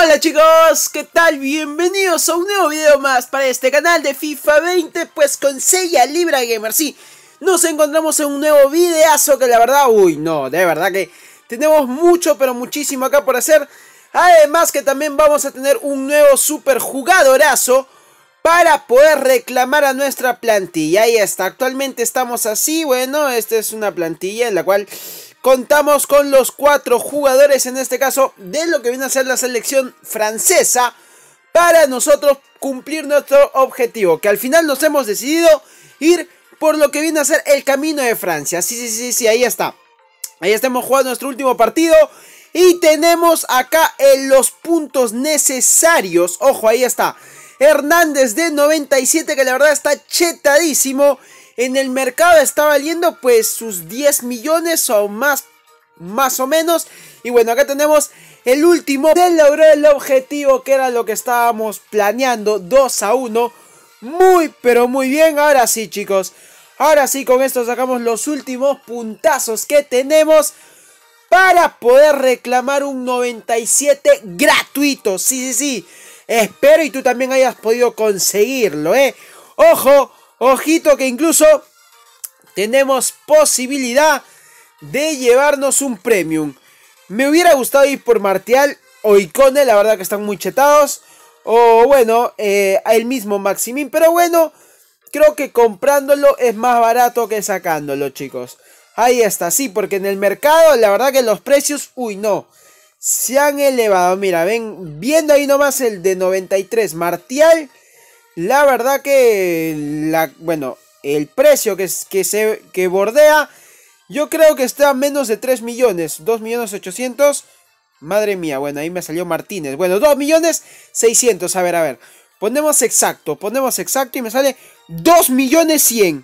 Hola chicos, ¿qué tal? Bienvenidos a un nuevo video más para este canal de FIFA 20, pues con Sella Libra Gamer. Sí, nos encontramos en un nuevo videazo que la verdad, de verdad que tenemos mucho, pero muchísimo acá por hacer. Además que también vamos a tener un nuevo super jugadorazo para poder reclamar a nuestra plantilla. Ahí está, actualmente estamos así, bueno, esta es una plantilla en la cual contamos con los 4 jugadores, en este caso, de lo que viene a ser la selección francesa, para nosotros cumplir nuestro objetivo, que al final nos hemos decidido ir por lo que viene a ser el camino de Francia. Sí, ahí está. Ahí estamos jugando nuestro último partido y tenemos acá los puntos necesarios. Ojo, ahí está. Hernández de 97, que la verdad está chetadísimo. En el mercado está valiendo pues sus 10 millones o más o menos. Y bueno, acá tenemos el último. Se logró el objetivo que era lo que estábamos planeando, 2-1. Muy pero muy bien. Ahora sí, chicos. Ahora sí, con esto sacamos los últimos puntazos que tenemos para poder reclamar un 97 gratuito. Sí. Espero y tú también hayas podido conseguirlo, Ojo. Ojito que incluso tenemos posibilidad de llevarnos un premium. Me hubiera gustado ir por Martial o Icone, la verdad que están muy chetados. O bueno, el mismo Maximin, pero bueno, creo que comprándolo es más barato que sacándolo, chicos. Ahí está, sí, porque en el mercado la verdad que los precios, se han elevado. Mira, viendo ahí nomás el de 93 Martial. La verdad que, el precio que bordea, yo creo que está a menos de 3 millones, 2.800.000. Madre mía, bueno, ahí me salió Martínez. Bueno, 2.600.000, a ver. Ponemos exacto y me sale 2.100.000.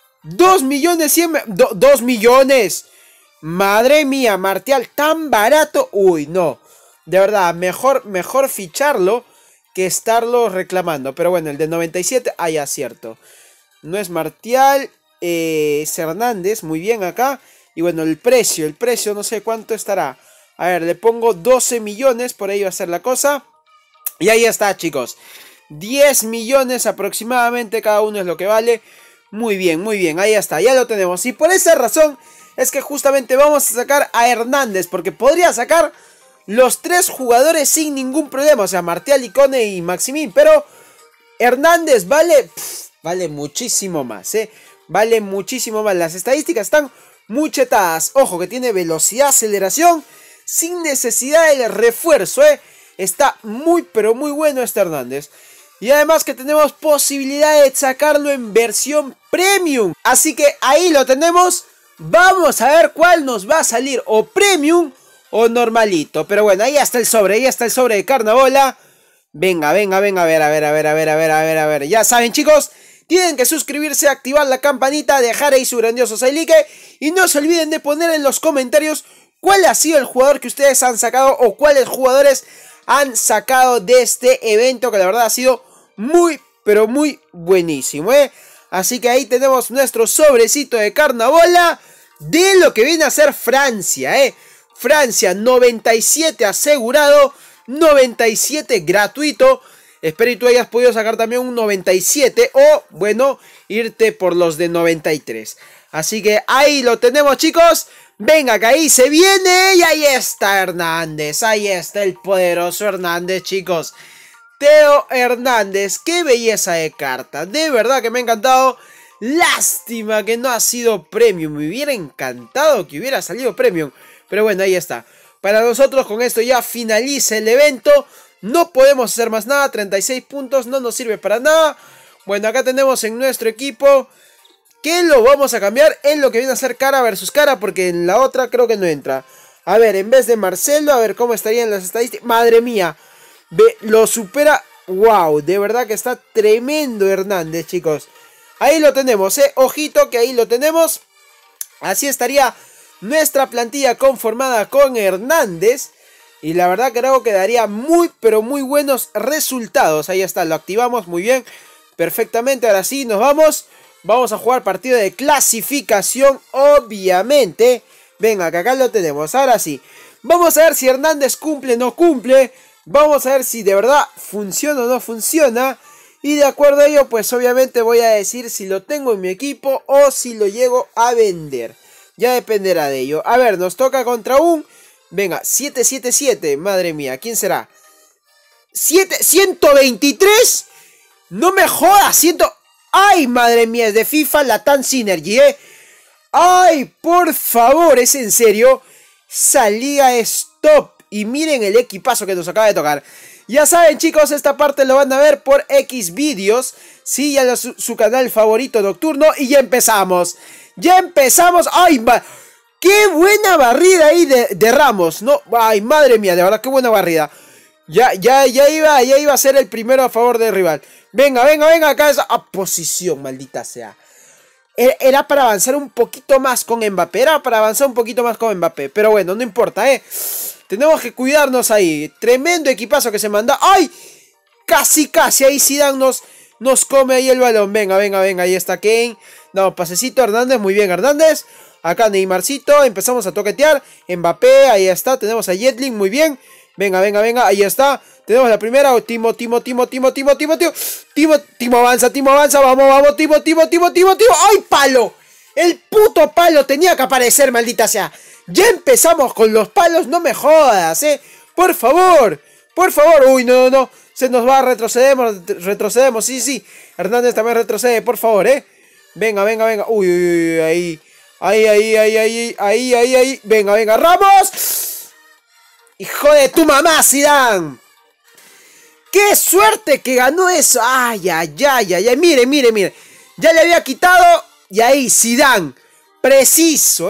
2.100.000, 2 millones. Madre mía, Martial, tan barato. No, de verdad, mejor ficharlo que estarlo reclamando. Pero bueno, el de 97, ya cierto. No es Martial, es Hernández, muy bien acá. Y bueno, el precio no sé cuánto estará. A ver, le pongo 12 millones, por ahí va a ser la cosa. Y ahí está, chicos. 10 millones aproximadamente, cada uno es lo que vale. Muy bien, ahí está, ya lo tenemos. Y por esa razón es que justamente vamos a sacar a Hernández, porque podría sacar los 3 jugadores sin ningún problema, o sea, Martial, Icone y Maximin, pero Hernández vale muchísimo más, vale muchísimo más. Las estadísticas están muy chetadas. Ojo que tiene velocidad, aceleración, sin necesidad de refuerzo, está muy pero muy bueno este Hernández. Y además que tenemos posibilidad de sacarlo en versión premium, así que ahí lo tenemos. Vamos a ver cuál nos va a salir, o premium o normalito. Pero bueno, ahí está el sobre de Carnabola. Venga, a ver. Ya saben, chicos, tienen que suscribirse, activar la campanita, dejar ahí su grandioso like. Y no se olviden de poner en los comentarios cuál ha sido el jugador que ustedes han sacado, o cuáles jugadores han sacado de este evento, que la verdad ha sido muy, pero muy buenísimo, Así que ahí tenemos nuestro sobrecito de Carnabola de lo que viene a ser Francia, Francia, 97 asegurado, 97 gratuito. Espero y tú hayas podido sacar también un 97 o, bueno, irte por los de 93. Así que ahí lo tenemos, chicos. Venga, que ahí se viene y ahí está Hernández. Ahí está el poderoso Hernández, chicos. Theo Hernández, qué belleza de carta. De verdad que me ha encantado. Lástima que no ha sido premium. Me hubiera encantado que hubiera salido premium. Pero bueno, ahí está. Para nosotros con esto ya finaliza el evento. No podemos hacer más nada. 36 puntos no nos sirve para nada. Bueno, acá tenemos en nuestro equipo que lo vamos a cambiar en lo que viene a ser cara versus cara, porque en la otra creo que no entra. A ver, en vez de Marcelo, a ver cómo estarían las estadísticas. Madre mía, lo supera. Wow, de verdad que está tremendo Hernández, chicos. Ahí lo tenemos, ojito que ahí lo tenemos. Así estaría nuestra plantilla conformada con Hernández. Y la verdad creo que daría muy pero muy buenos resultados. Ahí está, lo activamos muy bien, perfectamente. Ahora sí, nos vamos. Vamos a jugar partido de clasificación, obviamente. Venga, que acá lo tenemos. Ahora sí, vamos a ver si Hernández cumple o no cumple. Vamos a ver si de verdad funciona o no funciona. Y de acuerdo a ello, pues obviamente voy a decir si lo tengo en mi equipo o si lo llego a vender. Ya dependerá de ello. A ver, nos toca contra un... Venga, 777. Madre mía, ¿quién será? 123. No me jodas, ¡Ay, madre mía! Es de FIFA Latam Synergy, ¿eh? ¡Ay, por favor! ¿Es en serio? Salía stop. Y miren el equipazo que nos acaba de tocar. Ya saben, chicos, esta parte lo van a ver por X vídeos. Sí, ya es su canal favorito nocturno. Y ya empezamos. ¡Ya empezamos! ¡Ay, qué buena barrida ahí de Ramos! No, ¡ay, madre mía! De verdad, qué buena barrida. Ya iba a ser el primero a favor del rival. Venga, acá esa posición, maldita sea. Era para avanzar un poquito más con Mbappé. Pero bueno, no importa, tenemos que cuidarnos ahí. Tremendo equipazo que se manda. ¡Ay! Casi. Ahí Zidane nos come ahí el balón. Venga. Ahí está Kane. Damos pasecito. Hernández. Muy bien, Hernández. Acá Neymarcito. Empezamos a toquetear. Mbappé. Ahí está. Tenemos a Yedlin. Muy bien. Venga. Ahí está. Tenemos la primera. Timo avanza. Vamos. Timo. ¡Ay, palo! El puto palo tenía que aparecer, maldita sea. Ya empezamos con los palos, no me jodas, Por favor. Uy, no. Se nos va, retrocedemos, sí. Hernández también retrocede, por favor, Venga. Uy, ahí. Venga, Ramos. Hijo de tu mamá, Zidane. ¡Qué suerte que ganó eso! ¡Ay! Mire. Ya le había quitado. Y ahí, Zidane. Preciso.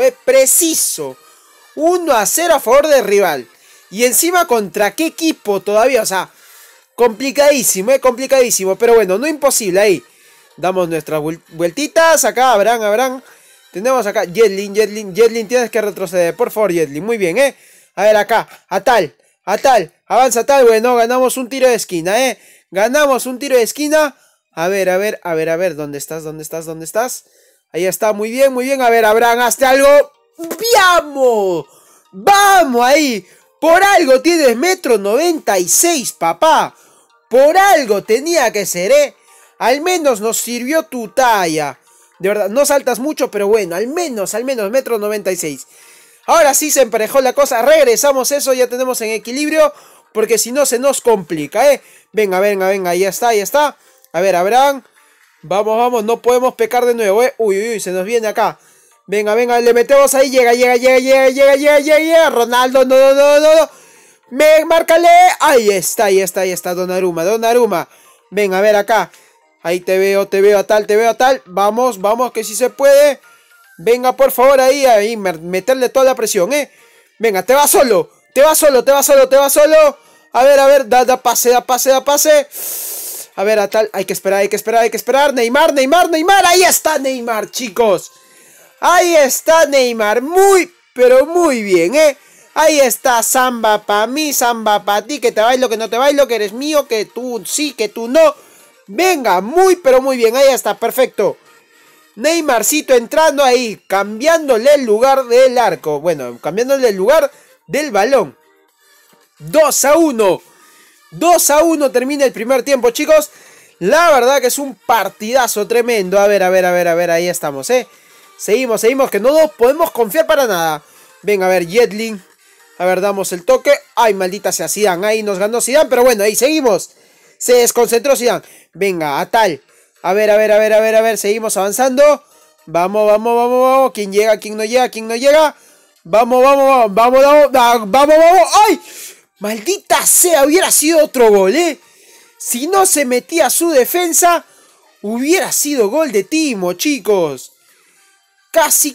1-0 a favor del rival. Y encima, ¿contra qué equipo todavía? O sea, complicadísimo. Pero bueno, no imposible. Ahí. Damos nuestras vueltitas. Acá, Abraham. Tenemos acá, Yedlin. Tienes que retroceder. Por favor, Yedlin. Muy bien, A ver, acá. A tal. Avanza tal. Bueno, ganamos un tiro de esquina, Ganamos un tiro de esquina. A ver. ¿Dónde estás? Ahí está, muy bien. A ver, Abraham, hazte algo. ¡Vamos ahí! Por algo tienes 1,96 m, papá. Por algo tenía que ser, Al menos nos sirvió tu talla. De verdad, no saltas mucho, pero bueno, al menos 1,96 m. Ahora sí se emparejó la cosa. Regresamos eso, ya tenemos en equilibrio. Porque si no se nos complica, Venga, ahí está. A ver, Abraham. Vamos, no podemos pecar de nuevo, Uy, se nos viene acá. Venga, le metemos ahí, llega. Ronaldo, no. Márcale. Ahí está, Donnarumma. Venga, a ver acá. Ahí te veo a tal. Vamos, que sí se puede. Venga, por favor, ahí, meterle toda la presión, Venga, te vas solo. A ver, da pase. A ver, a tal, hay que esperar. Neymar. Ahí está Neymar, chicos. Ahí está Neymar. Pero muy bien, Ahí está, samba pa' mí, samba pa' ti. Que te bailo, que no te bailo, que eres mío, que tú sí, que tú no. Venga, pero muy bien. Ahí está, perfecto. Neymarcito entrando ahí, cambiándole el lugar del arco. Bueno, cambiándole el lugar del balón. 2-1. 2-1 termina el primer tiempo, chicos. La verdad que es un partidazo tremendo. A ver, ahí estamos, Seguimos, que no nos podemos confiar para nada. Venga, a ver, Yedlin. A ver, damos el toque. Ay, maldita sea Zidane. Ahí nos ganó Zidane, pero bueno, ahí seguimos. Se desconcentró Zidane. Venga, a tal. A ver, seguimos avanzando. Vamos. ¿Quién llega? ¿Quién no llega? Vamos. ¡Ay! Maldita sea, hubiera sido otro gol, Si no se metía su defensa, hubiera sido gol de Timo, chicos. Casi.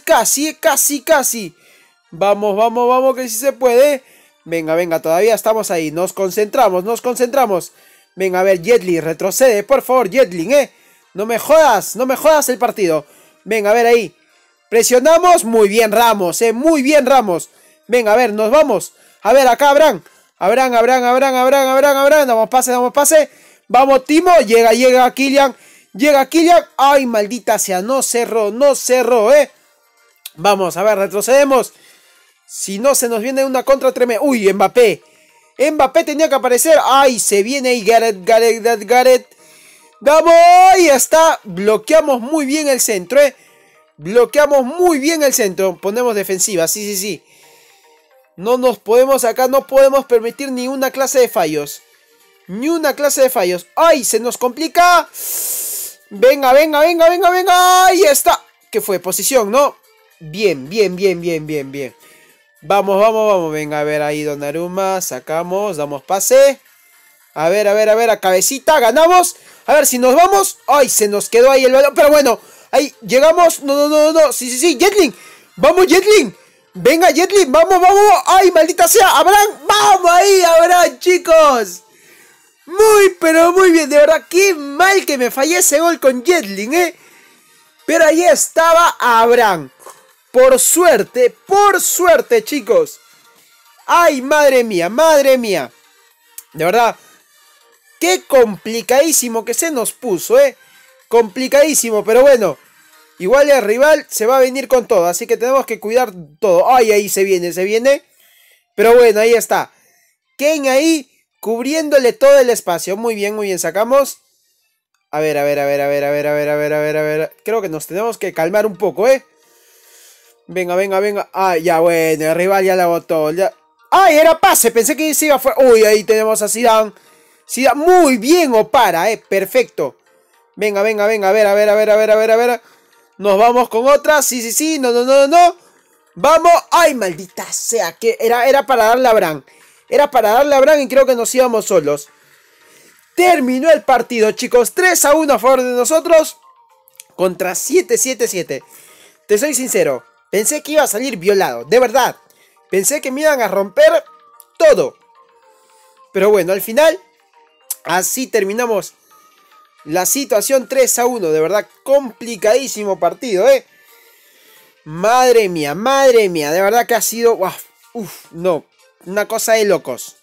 Vamos, que sí se puede. Venga, todavía estamos ahí. Nos concentramos. Venga, a ver, Yedlin, retrocede, por favor, Yedlin, No me jodas el partido. Venga, a ver ahí. Presionamos, muy bien Ramos, muy bien Ramos. Venga, a ver, nos vamos. A ver, acá Abraham. Damos pase. Vamos, Timo. Llega Kylian. Ay, maldita sea, no cerró, Vamos, a ver, retrocedemos. Si no, se nos viene una contra tremenda. Uy, Mbappé. Mbappé tenía que aparecer. ¡Ay! Se viene ahí Gareth. ¡Vamos! Ahí está. Bloqueamos muy bien el centro, Bloqueamos muy bien el centro. Ponemos defensiva. Sí. No nos podemos acá. No podemos permitir ni una clase de fallos. Ni una clase de fallos. ¡Ay! Se nos complica. Venga. Ahí está. ¿Qué fue? Posición, ¿no? Bien. Vamos. Venga, a ver ahí Donnarumma. Sacamos. Damos pase. A ver. A cabecita. Ganamos. A ver si nos vamos. ¡Ay! Se nos quedó ahí el balón. Pero bueno. Ahí llegamos. No. Sí. Jetling. Vamos, Jetling. Venga, Jetling. Vamos. ¡Ay, maldita sea! Abraham. Vamos ahí, Abraham, chicos. Pero muy bien. De verdad, qué mal que me fallé ese gol con Jetling, Pero ahí estaba Abraham. Por suerte, chicos. ¡Ay, madre mía! De verdad, qué complicadísimo que se nos puso, Complicadísimo, pero bueno. Igual el rival se va a venir con todo, así que tenemos que cuidar todo. ¡Ay, ahí se viene! Pero bueno, ahí está. Kane ahí, cubriéndole todo el espacio. Muy bien, sacamos. A ver. Creo que nos tenemos que calmar un poco, Venga. Ah, ya bueno, el rival ya la botó. ¡Ay, era pase! Pensé que se iba fuera. Uy, ahí tenemos a Zidane. Muy bien, Opara, perfecto. Venga, a ver. Nos vamos con otra. Sí. No. Vamos. ¡Ay, maldita sea! Que era para darle a Abraham. Y creo que nos íbamos solos. Terminó el partido, chicos. 3-1 a favor de nosotros. Contra 7. Te soy sincero. Pensé que iba a salir violado. De verdad. Pensé que me iban a romper todo. Pero bueno, al final. Así terminamos la situación 3-1. De verdad, complicadísimo partido, Madre mía. De verdad que ha sido... no. Una cosa de locos.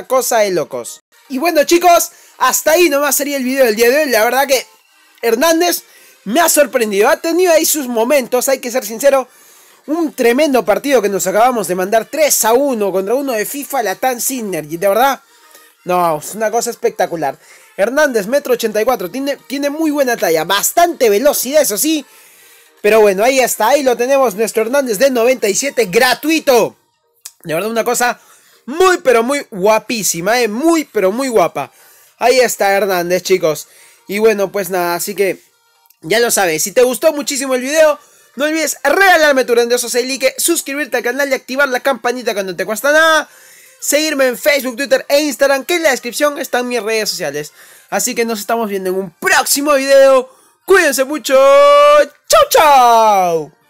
Y bueno, chicos, hasta ahí nomás sería el video del día de hoy. La verdad que Hernández me ha sorprendido. Ha tenido ahí sus momentos, hay que ser sincero. Un tremendo partido que nos acabamos de mandar 3-1 contra uno de FIFA Latam Synergy. De verdad, no, es una cosa espectacular. Hernández, 1,84 m, tiene muy buena talla. Bastante velocidad, eso sí. Pero bueno, ahí está, ahí lo tenemos. Nuestro Hernández de 97, gratuito. De verdad, una cosa muy, pero muy guapísima, muy, pero muy guapa. Ahí está Hernández, chicos. Y bueno, pues nada, así que ya lo sabes. Si te gustó muchísimo el video, no olvides regalarme tu grandioso like, suscribirte al canal y activar la campanita que no te cuesta nada. Seguirme en Facebook, Twitter e Instagram, que en la descripción están mis redes sociales. Así que nos estamos viendo en un próximo video. Cuídense mucho. ¡Chau, chau!